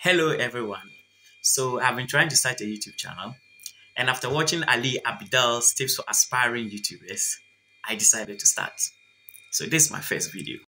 Hello everyone. So I've been trying to start a YouTube channel, and after watching Ali Abidal's tips for aspiring YouTubers, I decided to start. So this is my first video.